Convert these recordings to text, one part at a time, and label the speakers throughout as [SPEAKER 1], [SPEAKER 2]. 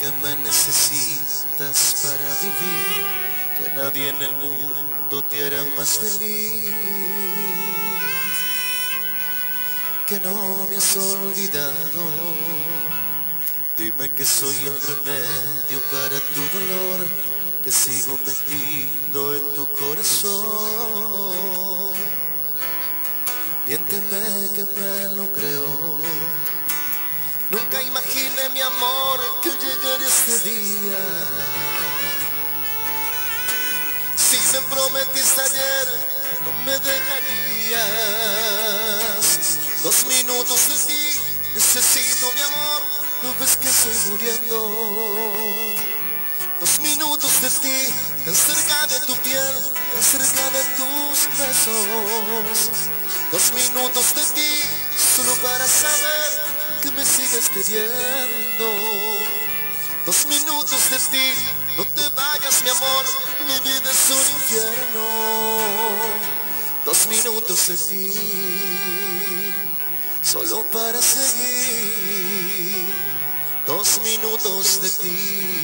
[SPEAKER 1] que me necesitas para vivir, que nadie en el mundo te hará más feliz, que no me has olvidado. Dime que soy el remedio para tu dolor, que sigo metido en tu corazón. Miénteme que me lo creo. Nunca imaginé, mi amor, que llegaría este día. Si me prometiste ayer que no me dejarías, 2 minutos de ti necesito, mi amor. ¿No ves que estoy muriendo? 2 minutos de ti, tan cerca de tu piel, tan cerca de tus besos. 2 minutos de ti, solo para saber que me sigues queriendo. 2 minutos de ti, no te vayas, mi amor, mi vida es un infierno. 2 minutos de ti, solo para seguir. 2 minutos de ti.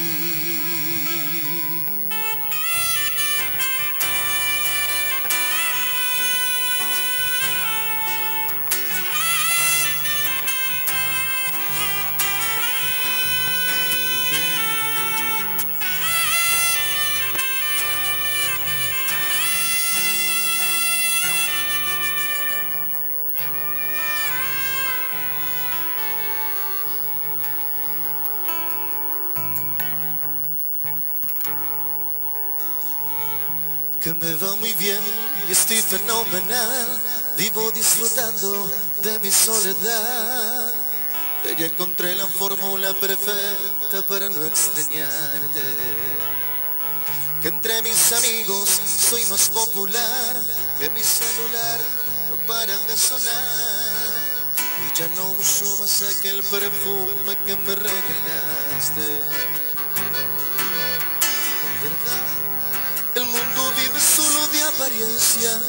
[SPEAKER 1] Que me va muy bien y estoy fenomenal. Vivo disfrutando de mi soledad. Que ya encontré la fórmula perfecta para no extrañarte. Que entre mis amigos soy más popular. Que mi celular no para de sonar. Y ya no uso más aquel perfume que me regalaste. ¿Verdad? El mundo vive solo de apariencias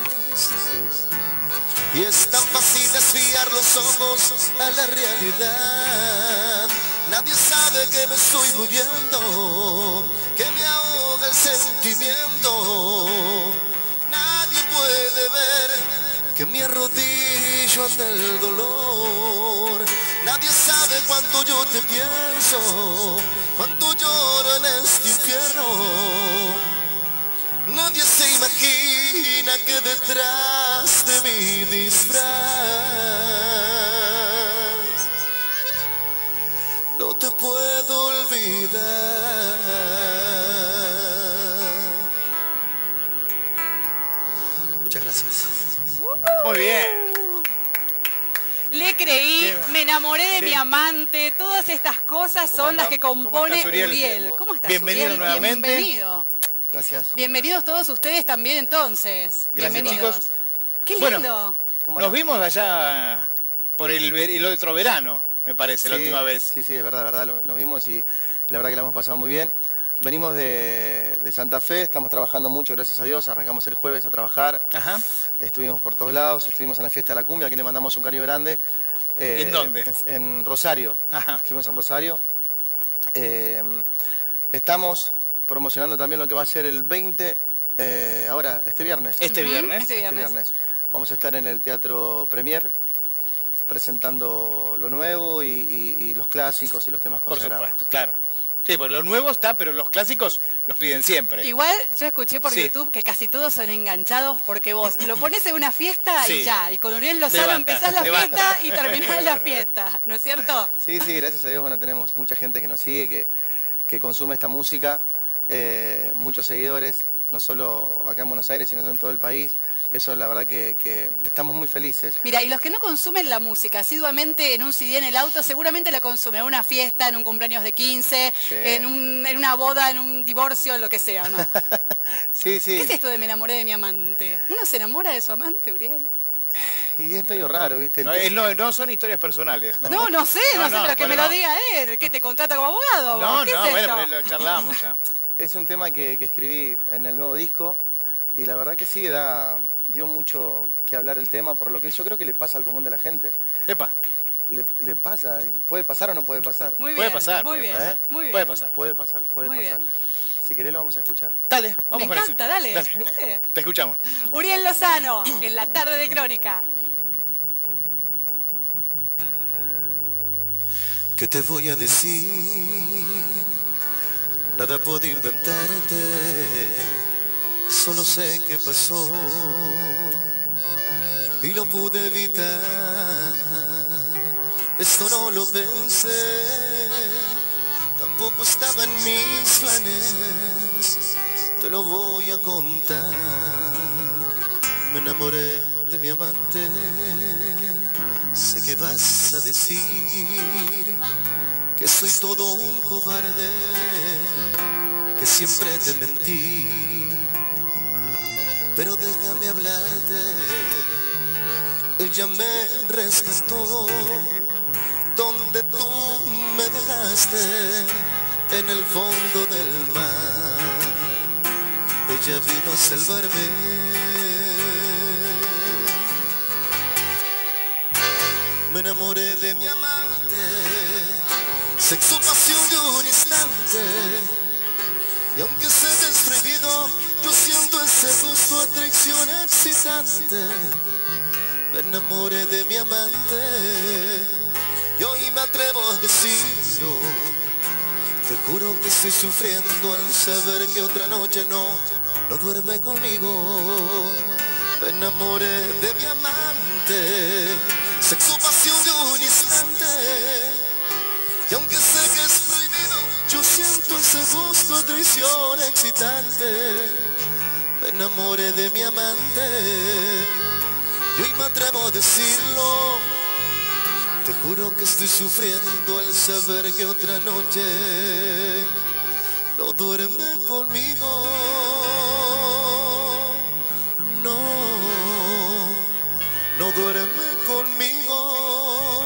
[SPEAKER 1] y es tan fácil desviar los ojos a la realidad. Nadie sabe que me estoy muriendo, que me ahoga el sentimiento. Nadie puede ver que me arrodillo ante el dolor. Nadie sabe cuánto yo te pienso, cuánto lloro en este infierno. Nadie se imagina que detrás de mi disfraz no te puedo olvidar. Muchas gracias.
[SPEAKER 2] Muy bien.
[SPEAKER 3] Le creí, me enamoré de mi amante, todas estas cosas son las que compone
[SPEAKER 2] estás, Uriel?
[SPEAKER 3] Uriel. ¿Cómo estás,
[SPEAKER 2] Bienvenido
[SPEAKER 3] Uriel?
[SPEAKER 2] nuevamente.
[SPEAKER 3] Bienvenido.
[SPEAKER 1] Gracias.
[SPEAKER 3] Bienvenidos todos ustedes también entonces.
[SPEAKER 2] Gracias,
[SPEAKER 3] Bienvenidos.
[SPEAKER 2] chicos.
[SPEAKER 3] Qué lindo.
[SPEAKER 2] Bueno,
[SPEAKER 1] ¿Cómo
[SPEAKER 2] nos
[SPEAKER 1] no?
[SPEAKER 2] vimos allá por el otro verano, me parece, la última vez.
[SPEAKER 1] Sí, es verdad, nos vimos y la verdad que la hemos pasado muy bien. Venimos de Santa Fe, estamos trabajando mucho, gracias a Dios, arrancamos el jueves a trabajar.
[SPEAKER 2] Ajá.
[SPEAKER 1] Estuvimos por todos lados, estuvimos en la fiesta de la cumbia, aquí le mandamos un cariño grande.
[SPEAKER 2] ¿En dónde?
[SPEAKER 1] En Rosario.
[SPEAKER 2] Ajá.
[SPEAKER 1] Estuvimos en Rosario. Estamos promocionando también lo que va a ser el 20, ahora, este viernes.
[SPEAKER 2] Este viernes.
[SPEAKER 3] Este viernes.
[SPEAKER 1] Vamos a estar en el Teatro Premier presentando lo nuevo y los clásicos y los temas
[SPEAKER 2] Por
[SPEAKER 1] consagrados.
[SPEAKER 2] supuesto, claro. Sí, porque lo nuevo está, pero los clásicos los piden siempre.
[SPEAKER 3] Igual yo escuché por
[SPEAKER 2] Sí.
[SPEAKER 3] YouTube que casi todos son enganchados porque vos lo pones en una fiesta
[SPEAKER 2] Sí.
[SPEAKER 3] y ya. Y con Uriel Lozano
[SPEAKER 2] Levanta,
[SPEAKER 3] empezás la
[SPEAKER 2] levanta.
[SPEAKER 3] fiesta y terminás la fiesta. ¿No es cierto?
[SPEAKER 1] Sí, gracias a Dios, bueno, tenemos mucha gente que nos sigue, que consume esta música, muchos seguidores, no solo acá en Buenos Aires, sino en todo el país. Eso la verdad que estamos muy felices.
[SPEAKER 3] Mira, y los que no consumen la música asiduamente en un CD en el auto, seguramente la consumen en una fiesta, en un cumpleaños de 15,
[SPEAKER 1] Sí.
[SPEAKER 3] en una boda, en un divorcio, lo que sea, ¿no?
[SPEAKER 1] Sí.
[SPEAKER 3] ¿Qué es esto de me enamoré de mi amante? ¿Uno se enamora de su amante, Uriel?
[SPEAKER 1] Y es medio raro, ¿viste?
[SPEAKER 2] No son historias personales.
[SPEAKER 3] No sé, pero que me lo diga él. ¿Qué te contrata como abogado?
[SPEAKER 2] No,
[SPEAKER 3] ¿Qué es
[SPEAKER 2] bueno,
[SPEAKER 3] esto?
[SPEAKER 2] pero lo charlábamos ya.
[SPEAKER 1] Es un tema que escribí en el nuevo disco y la verdad que sí, dio mucho que hablar el tema por lo que yo creo que le pasa al común de la gente.
[SPEAKER 2] Epa.
[SPEAKER 1] le pasa. ¿Puede pasar o no puede pasar?
[SPEAKER 3] Muy bien,
[SPEAKER 2] Puede pasar,
[SPEAKER 3] muy
[SPEAKER 2] puede
[SPEAKER 3] bien,
[SPEAKER 2] pasar.
[SPEAKER 3] muy bien.
[SPEAKER 2] Puede pasar.
[SPEAKER 1] Puede pasar, puede
[SPEAKER 3] Muy
[SPEAKER 1] pasar.
[SPEAKER 3] bien.
[SPEAKER 1] Si querés lo vamos a escuchar.
[SPEAKER 2] Dale, vamos
[SPEAKER 3] Me
[SPEAKER 2] con
[SPEAKER 3] encanta,
[SPEAKER 2] eso.
[SPEAKER 3] dale. ¿Viste?
[SPEAKER 2] Te escuchamos.
[SPEAKER 3] Uriel Lozano, en la tarde de Crónica.
[SPEAKER 1] ¿Qué te voy a decir? Nada puedo inventarte. Solo sé que pasó y lo pude evitar. Esto no lo pensé, tampoco estaba en mis planes. Te lo voy a contar. Me enamoré de mi amante. Sé que vas a decir que soy todo un cobarde, que siempre te mentí. Pero déjame hablarte. Ella me rescató donde tú me dejaste, en el fondo del mar. Ella vino a salvarme. Me enamoré de mi amante, sexo, pasión de un instante. Y aunque sé que es prohibido, yo siento ese gusto, atracción excitante. Me enamoré de mi amante y hoy me atrevo a decirlo. Te juro que estoy sufriendo al saber que otra noche no duerme conmigo. Me enamoré de mi amante, sexo, pasión de un instante. Y aunque sé que es prohibido, yo siento ese gusto, traición excitante. Me enamoré de mi amante y hoy me atrevo a decirlo. Te juro que estoy sufriendo al saber que otra noche no duerme conmigo. No duerme conmigo.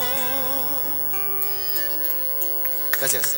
[SPEAKER 1] Gracias.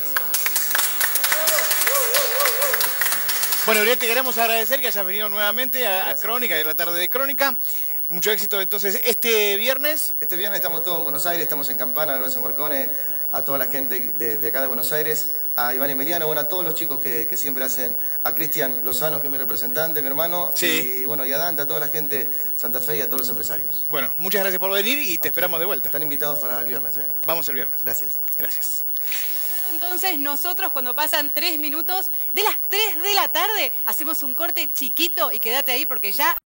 [SPEAKER 2] Bueno, Uriel, te queremos agradecer que hayas venido nuevamente a Crónica y a la tarde de Crónica. Mucho éxito entonces este viernes.
[SPEAKER 1] Este viernes estamos todos en Buenos Aires, estamos en Campana, Horacio Marcone, a toda la gente de acá de Buenos Aires, a Iván Emiliano, bueno, a todos los chicos que siempre hacen, a Cristian Lozano, que es mi representante, mi hermano,
[SPEAKER 2] sí.
[SPEAKER 1] Y bueno, y a Dante, a toda la gente de Santa Fe y a todos los empresarios.
[SPEAKER 2] Bueno, muchas gracias por venir y te esperamos de vuelta.
[SPEAKER 1] Están invitados para el viernes, ¿eh?
[SPEAKER 2] Vamos el viernes.
[SPEAKER 1] Gracias.
[SPEAKER 2] Gracias.
[SPEAKER 3] Entonces nosotros cuando pasan 3 minutos de las 3 de la tarde hacemos un corte chiquito y quédate ahí porque ya...